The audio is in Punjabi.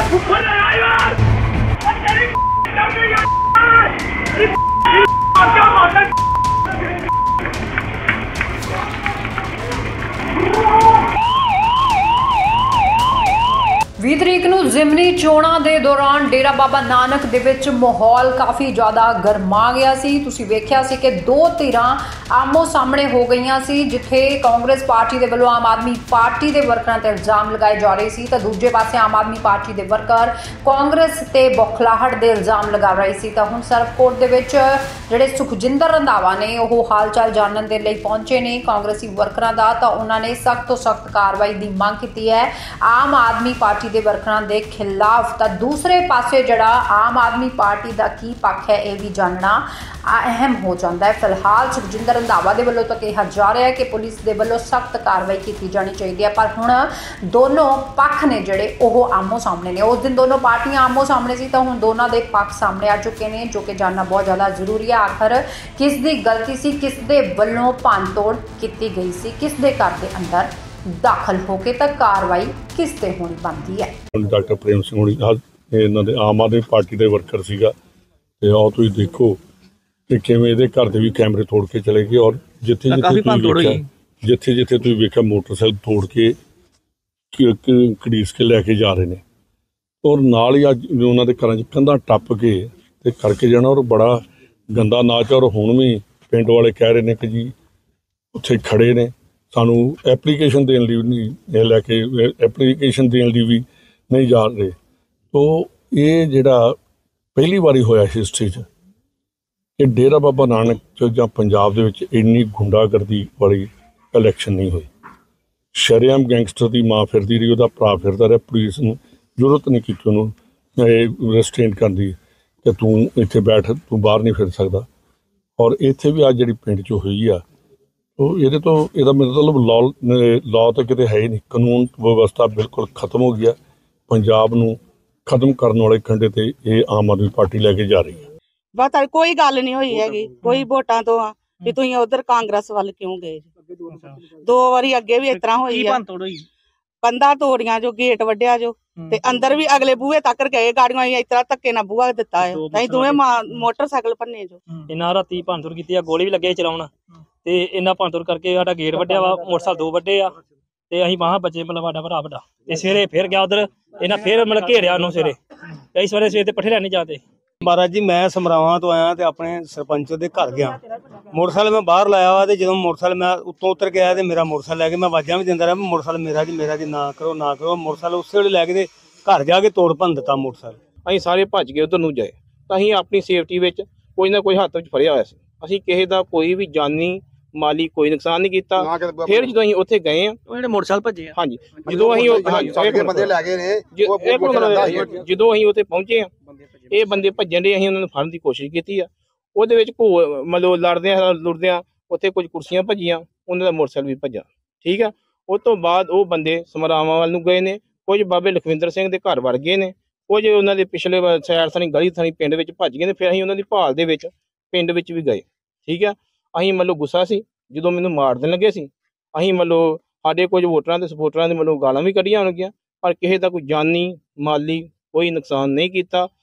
ਵੀਹ ਤਰੀਕ ਨੂੰ ਜ਼ਿਮਨੀ ਚੋਣਾਂ ਦੇ ਦੌਰਾਨ ਡੇਰਾ ਬਾਬਾ ਨਾਨਕ ਦੇ ਵਿੱਚ ਮਾਹੌਲ ਕਾਫੀ ਜ਼ਿਆਦਾ ਗਰਮਾ ਗਿਆ ਸੀ। ਤੁਸੀਂ ਵੇਖਿਆ ਸੀ ਕਿ ਦੋ ਧਿਰਾਂ ਆਮੋ ਸਾਹਮਣੇ ਹੋ ਗਈਆਂ ਸੀ, ਜਿੱਥੇ ਕਾਂਗਰਸ ਪਾਰਟੀ ਦੇ ਵੱਲੋਂ ਆਮ ਆਦਮੀ ਪਾਰਟੀ ਦੇ ਵਰਕਰਾਂ ਤੇ ਇਲਜ਼ਾਮ ਲਗਾਏ ਜਾ ਰਹੇ ਸੀ ਤਾਂ ਦੂਜੇ ਪਾਸੇ ਆਮ ਆਦਮੀ ਪਾਰਟੀ ਦੇ ਵਰਕਰ ਕਾਂਗਰਸ ਤੇ ਬੌਖਲਾਹਟ ਦੇ ਇਲਜ਼ਾਮ ਲਗਾ ਰਹੇ ਸੀ। ਤਾਂ ਹੁਣ ਸਰਵਕੋਟ ਦੇ ਵਿੱਚ ਜਿਹੜੇ ਸੁਖਜਿੰਦਰ ਰੰਧਾਵਾ ਨੇ ਉਹ ਹਾਲ ਚਾਲ ਜਾਣਨ ਦੇ ਲਈ ਪਹੁੰਚੇ ਨੇ ਕਾਂਗਰਸੀ ਵਰਕਰਾਂ ਦਾ, ਤਾਂ ਉਹਨਾਂ ਨੇ ਸਖਤ ਤੋਂ ਸਖਤ ਕਾਰਵਾਈ ਦੀ ਮੰਗ ਕੀਤੀ ਹੈ ਆਮ ਆਦਮੀ ਪਾਰਟੀ ਦੇ ਵਰਕਰਾਂ ਦੇ ਖਿਲਾਫ। ਤਾਂ ਦੂਸਰੇ ਪਾਸੇ ਜਿਹੜਾ ਆਮ ਆਦਮੀ ਪਾਰਟੀ ਦਾ ਕੀ ਪੱਖ ਹੈ ਇਹ ਵੀ ਜਾਣਨਾ ਅਹਿਮ ਹੋ ਜਾਂਦਾ ਹੈ। ਫਿਲਹਾਲ ਸੁਖਜਿੰਦਰ ਰੰਧਾਵਾ ਦੇ ਵੱਲੋਂ ਤਾਂ ਕਿਹਾ ਜਾ ਰਿਹਾ ਹੈ ਕਿ ਪੁਲਿਸ ਦੇ ਵੱਲੋਂ ਸਖਤ ਕਾਰਵਾਈ ਕੀਤੀ ਜਾਣੀ ਚਾਹੀਦੀ ਹੈ, ਪਰ ਹੁਣ ਦੋਨੋਂ ਪੱਖ ਨੇ ਜਿਹੜੇ ਉਹ ਆਮੋ ਸਾਹਮਣੇ ਨੇ। ਉਸ ਦਿਨ ਦੋਨੋਂ ਪਾਰਟੀਆਂ ਆਮੋ ਸਾਹਮਣੇ ਸੀ ਤਾਂ ਹੁਣ ਦੋਨਾਂ ਦੇ ਪੱਖ ਸਾਹਮਣੇ ਆ ਚੁੱਕੇ ਨੇ, ਜੋ ਕਿ ਜਾਣਨਾ ਬਹੁਤ ਜ਼ਿਆਦਾ ਜ਼ਰੂਰੀ ਹੈ। ਆਖਰ ਕਿਸ ਦੀ ਗਲਤੀ ਸੀ, ਕਿਸ ਦੇ ਵੱਲੋਂ ਭੰਨਤੋੜ ਕੀਤੀ ਗਈ ਸੀ, ਕਿਸ ਦੇ ਘਰ ਦੇ ਅੰਦਰ ਦਾਖਲ ਹੋ ਕੇ ਤਾਂ ਕਾਰਵਾਈ ਕਿਸ ਤੇ ਹੋਣੀ ਬਣਦੀ ਹੈ। ਡਾਕਟਰ ਪ੍ਰੇਮ ਸਿੰਘ ਹੋਣੀ ਇਹਨਾਂ ਦੇ ਆਮ ਆਦਮੀ ਪਾਰਟੀ ਦੇ ਵਰਕਰ ਸੀਗਾ, ਤੇ ਆਓ ਤੁਸੀਂ ਦੇਖੋ ਕਿ ਕਿਵੇਂ ਇਹਦੇ ਘਰ ਦੇ ਵੀ ਕੈਮਰੇ ਤੋੜ ਕੇ ਚਲੇ ਗਏ ਔਰ ਜਿੱਥੇ ਜਿੱਥੇ ਤੁਸੀਂ ਵੇਖਿਆ ਮੋਟਰਸਾਈਕਲ ਤੋੜ ਕੇ ਘੜੀਸ ਕੇ ਲੈ ਕੇ ਜਾ ਰਹੇ ਨੇ। ਔਰ ਨਾਲ ਹੀ ਅੱਜ ਉਹਨਾਂ ਦੇ ਘਰਾਂ 'ਚ ਕੰਧਾਂ ਟੱਪ ਕੇ ਤੇ ਕਰਕੇ ਜਾਣਾ, ਔਰ ਬੜਾ ਗੰਦਾ ਨਾਚ। ਔਰ ਹੁਣ ਵੀ ਪਿੰਡ ਵਾਲੇ ਕਹਿ ਰਹੇ ਨੇ ਕਿ ਜੀ ਉੱਥੇ ਖੜੇ ਨੇ, ਸਾਨੂੰ ਐਪਲੀਕੇਸ਼ਨ ਦੇਣ ਲਈ ਨਹੀਂ ਲੈ ਕੇ ਐਪਲੀਕੇਸ਼ਨ ਦੇਣ ਲਈ ਵੀ ਨਹੀਂ ਜਾ ਰਹੇ। ਤੋ ਇਹ ਜਿਹੜਾ ਪਹਿਲੀ ਵਾਰੀ ਹੋਇਆ ਹਿਸਟਰੀ 'ਚ ਕਿ ਡੇਰਾ ਬਾਬਾ ਨਾਨਕ 'ਚ ਜਾਂ ਪੰਜਾਬ ਦੇ ਵਿੱਚ ਇੰਨੀ ਗੁੰਡਾਗਰਦੀ ਵਾਲੀ ਇਲੈਕਸ਼ਨ ਨਹੀਂ ਹੋਈ। ਸ਼ਰੇਆਮ ਗੈਂਗਸਟਰ ਦੀ ਮਾਂ ਫਿਰਦੀ ਰਹੀ, ਉਹਦਾ ਭਰਾ ਫਿਰਦਾ ਰਿਹਾ, ਪੁਲਿਸ ਨੂੰ ਜ਼ਰੂਰਤ ਨਹੀਂ ਕੀਤੀ ਉਹਨੂੰ ਰੈਸਟ੍ਰੇਨ ਕਰਨ ਦੀ ਕਿ ਤੂੰ ਇੱਥੇ ਬੈਠ, ਤੂੰ ਬਾਹਰ ਨਹੀਂ ਫਿਰ ਸਕਦਾ। ਔਰ ਇੱਥੇ ਵੀ ਅੱਜ ਜਿਹੜੀ ਪਿੰਡ 'ਚ ਹੋਈ ਆ, ਉਹ ਇਹਦਾ ਮਤਲਬ ਲਾਅ ਤਾਂ ਕਿਤੇ ਹੈ ਹੀ ਨਹੀਂ, ਕਾਨੂੰਨ ਵਿਵਸਥਾ ਬਿਲਕੁਲ ਖਤਮ ਹੋ ਗਿਆ। ਪੰਜਾਬ ਨੂੰ ਖਤਮ ਕਰਨ ਵਾਲੇ ਕੰਢੇ ਤੇ ਇਹ ਆਮ ਆਦਮੀ ਪਾਰਟੀ ਲੈ ਕੇ ਜਾ ਰਹੀ ਹੈ। ਬਸ ਕੋਈ ਗੱਲ ਨਹੀਂ ਹੋਈ ਹੈਗੀ, ਕੋਈ ਵੋਟਾਂ ਤੋਂ ਆ ਵੀ ਤੁਸੀਂ ਉਧਰ ਕਾਂਗਰਸ ਵੱਲ ਕਿਉਂ ਗਏ। ਦੋ ਵਾਰੀ ਅੱਗੇ ਵੀ ਇਸ ਤਰ੍ਹਾਂ ਹੋਈ ਆ, ਕੰਧਾਂ ਤੋੜੀਆਂ ਜੋ, ਗੇਟ ਵੱਢਿਆ ਜੋ, ਤੇ ਅੰਦਰ ਵੀ ਅਗਲੇ ਬੂਹੇ ਤੱਕ ਗਏ, ਗਾੜੀਆਂ ਇਸ ਤਰ੍ਹਾਂ ਧੱਕੇ ਨਾਲ ਬੂਹਾ ਦਿੱਤਾ ਹੈ। ਅਸੀਂ ਦੋਵੇਂ ਮੋਟਰਸਾਈਕਲ ਭੰਨੇ ਜੋ। ਇਹਨਾਂ ਰਾਤੀ ਭੰਨਤੋੜ ਕੀਤੀ ਆ, ਗੋਲੀ ਵੀ ਲੱਗੇ ਚਲਾਉਣ, ਤੇ ਇਹਨਾਂ ਭੰਨਤੋੜ ਕਰਕੇ ਸਾਡਾ ਗੇਟ ਵੱਢਿਆ ਵਾ, ਮੋਟਰਸਾਈਕਲ ਦੋ ਵੱਢੇ ਆ, ਤੇ ਅਸੀਂ ਬਾਹਾਂ ਬੱਚੇ ਮਤਲਬ ਸਾਡਾ ਭਰਾ ਵੱਡਾ। ਤੇ ਸਵੇਰੇ ਫਿਰ ਗਿਆ ਉਧਰ, ਇਹਨਾਂ ਫਿਰ ਮਤਲਬ ਘੇਰਿਆ ਉਹਨੂੰ ਸਵੇਰੇ। ਕਈ ਸਵੇਰੇ ਤੇ ਪੱਠੇ ਲੈਣੇ ਜਾਂਦੇ। ਮਹਾਰਾਜ ਜੀ, ਮੈਂ ਸਮਰਾਵਾਂ ਤੋਂ ਆਇਆ ਤੇ ਆਪਣੇ ਸਰਪੰਚ ਦੇ ਘਰ ਗਿਆ। ਮੋਟਰਸਾਈਕਲ ਮੈਂ ਬਾਹਰ ਲਾਇਆ ਵਾ, ਤੇ ਜਦੋਂ ਮੋਟਰਸਾਈਕਲ ਮੈਂ ਉੱਤੋਂ ਉਤਰ ਕੇ ਆਇਆ ਤੇ ਮੇਰਾ ਮੋਟਰਸਾਈਕਲ ਲੈ ਕੇ ਮੈਂ ਆਵਾਜ਼ਾਂ ਵੀ ਦਿੰਦਾ ਰਿਹਾ ਮੋਟਰਸਾਈਕਲ ਮੇਰਾ ਜੀ ਨਾ ਕਰੋ ਨਾ ਕਰੋ। ਮੋਟਰਸਾਈਕਲ ਉਸੇ ਵੇਲੇ ਲੈ ਕੇ ਤੇ ਘਰ ਜਾ ਕੇ ਤੋੜ ਭੰਨ ਦਿੱਤਾ ਮੋਟਰਸਾਈਕਲ। ਅਸੀਂ ਸਾਰੇ ਭੱਜ ਗਏ ਉਧਰ ਨੂੰ ਜਾਏ, ਤਾਂ ਅਸੀਂ ਆਪਣੀ ਸੇਫਟੀ ਵਿੱਚ ਕੋਈ ਨਾ ਕੋਈ ਹੱਥ ਵਿੱਚ ਫੜਿਆ ਹੋਇਆ ਸੀ। ਅਸੀਂ ਕਿਸੇ ਦਾ ਕੋਈ ਵੀ ਜਾਨੀ ਮਾਲੀ ਕੋਈ ਨੁਕਸਾਨ ਨਹੀਂ ਕੀਤਾ। ਫਿਰ ਜਦੋਂ ਅਸੀਂ ਉੱਥੇ ਗਏ ਆ, ਉਹ ਜਿਹੜੇ ਮੋਟਰਸਾਈਕਲ ਭੱਜੇ ਆ, ਹਾਂਜੀ, ਜਦੋਂ ਅਸੀਂ ਬੰਦੇ ਲੈ ਗਏ ਨੇ, ਜਦੋਂ ਅਸੀਂ ਉੱਥੇ ਪਹੁੰਚੇ ਆ, ਇਹ ਬੰਦੇ ਭੱਜਣ ਦੇ, ਅਸੀਂ ਉਹਨਾਂ ਨੂੰ ਫੜਨ ਦੀ ਕੋਸ਼ਿਸ਼ ਕੀਤੀ ਆ। ਉਹਦੇ ਵਿੱਚ ਮਤਲਬ ਲੁੜਦਿਆਂ ਉੱਥੇ ਕੁਝ ਕੁਰਸੀਆਂ ਭੱਜੀਆਂ, ਉਹਨਾਂ ਦਾ ਮੋਟਰਸਾਈਕਲ ਵੀ ਭੱਜਾ। ਠੀਕ ਆ, ਉਸ ਤੋਂ ਬਾਅਦ ਉਹ ਬੰਦੇ ਸਮਰਾਵਾਂ ਵੱਲ ਨੂੰ ਗਏ ਨੇ, ਕੁਝ ਬਾਬੇ ਲਖਵਿੰਦਰ ਸਿੰਘ ਦੇ ਘਰ ਵੜ ਗਏ ਨੇ, ਕੁਝ ਉਹਨਾਂ ਦੇ ਪਿਛਲੇ ਸਾਈਡ ਥਾਣੀ ਗਲੀ ਥਾਣੀ ਪਿੰਡ ਵਿੱਚ ਭੱਜ ਗਏ ਨੇ। ਫਿਰ ਅਸੀਂ ਉਹਨਾਂ ਦੀ ਭਾਲ ਦੇ ਵਿੱਚ ਪਿੰਡ ਵਿੱਚ ਵੀ ਗਏ। ਠੀਕ ਆ, ਅਸੀਂ ਮਤਲਬ ਗੁੱਸਾ ਸੀ ਜਦੋਂ ਮੈਨੂੰ ਮਾਰਨ ਲੱਗੇ ਸੀ। ਅਸੀਂ ਮਤਲਬ ਸਾਡੇ ਕੁਝ ਵੋਟਰਾਂ ਤੇ ਸਪੋਰਟਰਾਂ ਦੇ ਮਤਲਬ ਗਾਲਾਂ ਵੀ ਕੱਢੀਆਂ ਹੋਣਗੀਆਂ, ਪਰ ਕਿਸੇ ਦਾ ਕੋਈ ਜਾਨੀ ਮਾਲੀ ਕੋਈ ਨੁਕਸਾਨ ਨਹੀਂ ਕੀਤਾ।